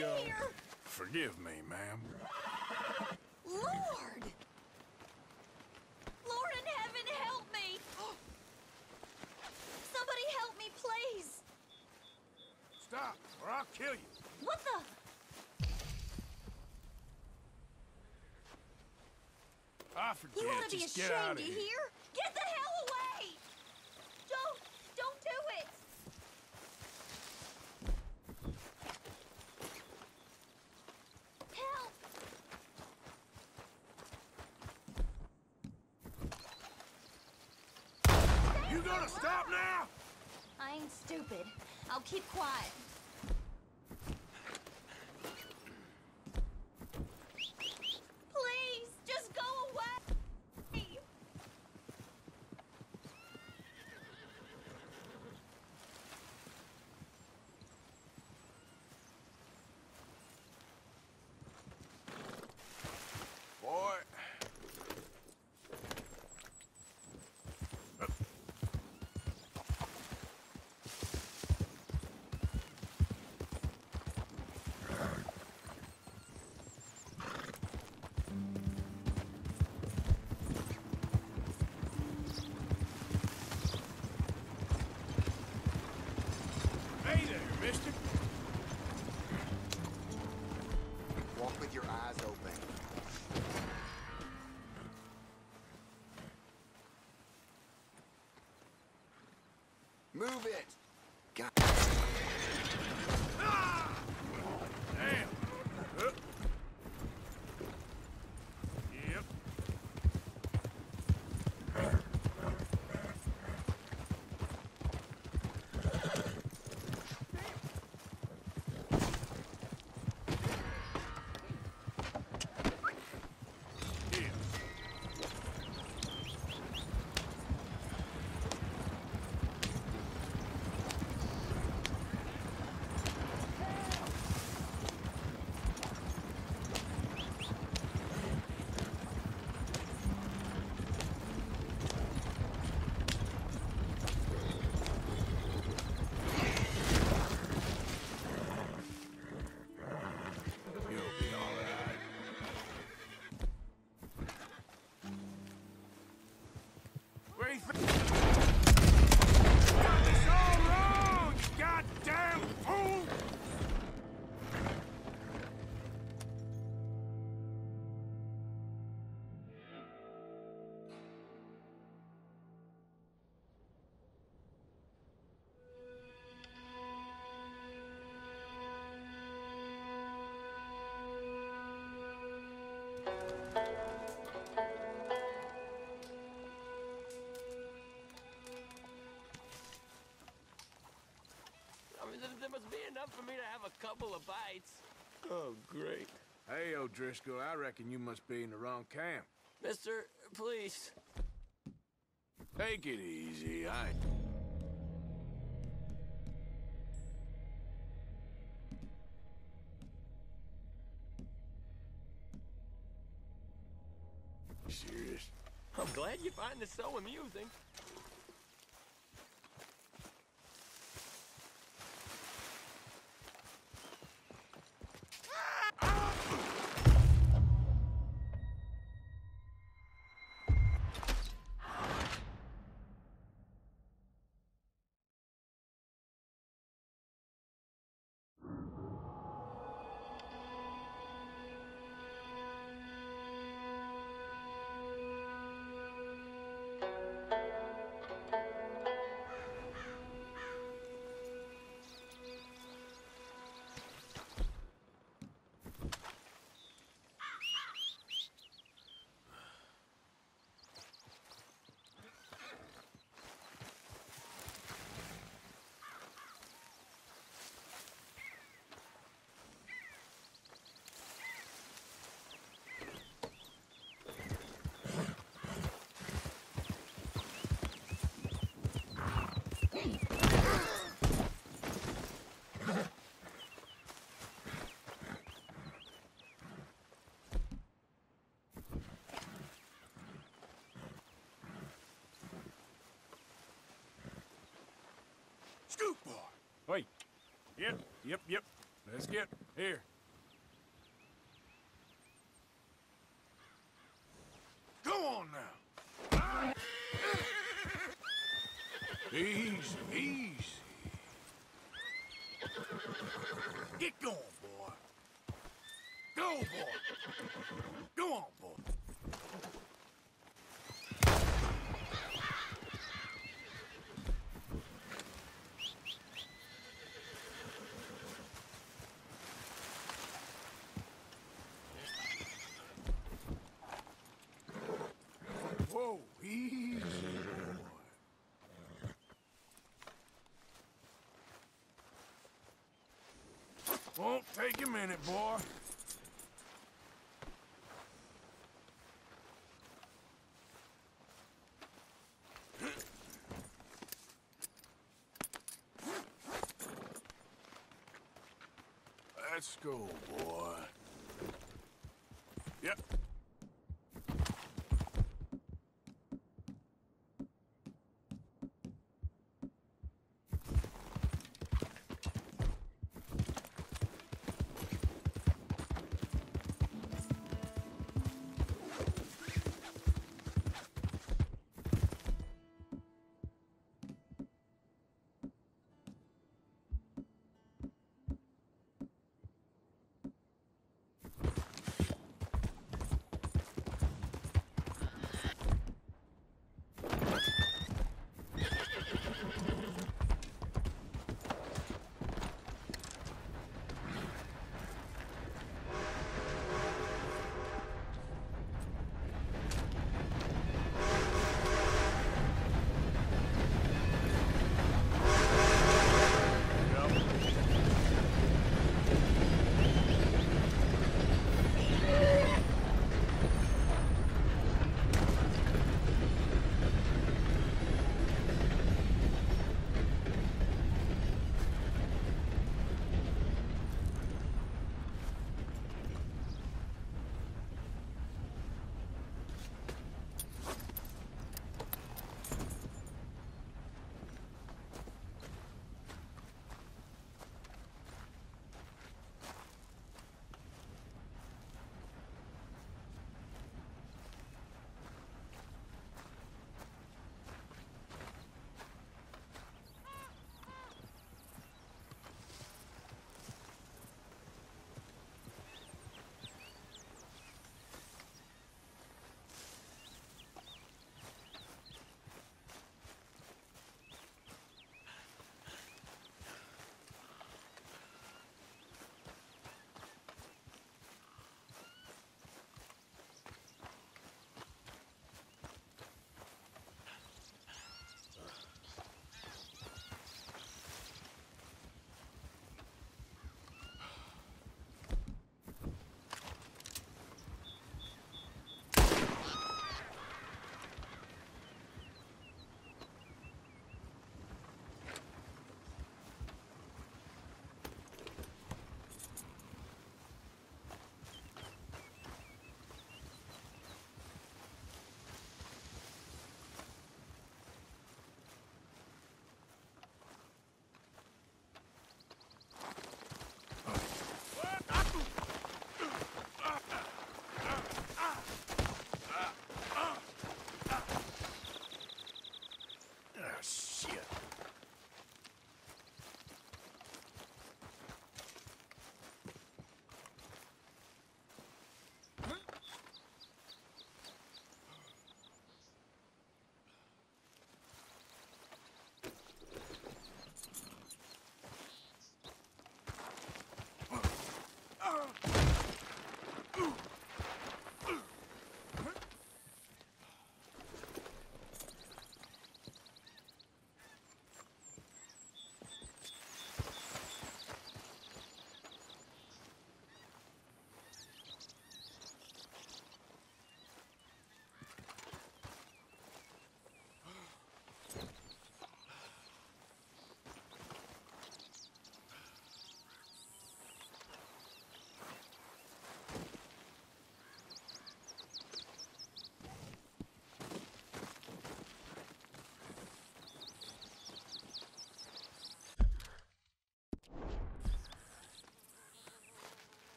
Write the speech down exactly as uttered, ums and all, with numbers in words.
go. here! Forgive me, ma'am. Lord! Lord in heaven, help me! Somebody help me, please! Stop, or I'll kill you. What the? I forget. You ought to be Just get out ashamed, of you here. hear? Get the hell away! Don't, don't do it! Help! You gonna stop now? I ain't stupid. I'll keep quiet. Please, just go away! Boy. Hey there, mister. Walk with your eyes open. Move it! God. Ah! Damn. Huh. Yep. Yeah. You'll be all right. Where do you think? Got this all wrong, you goddamn fool! I mean, there, there must be enough for me to have a couple of bites. Oh, great. Hey, O'Driscoll, I reckon you must be in the wrong camp. Mister, please. Take it easy, I... Serious? I'm glad you find this so amusing. Scoop boy! Wait. Yep, yep, yep. Let's get... Here, on now. Easy, easy. Get going, boy. Go, boy. Go on, boy. Whoa, easy, boy. Won't take a minute, boy. Let's go, boy. Yep,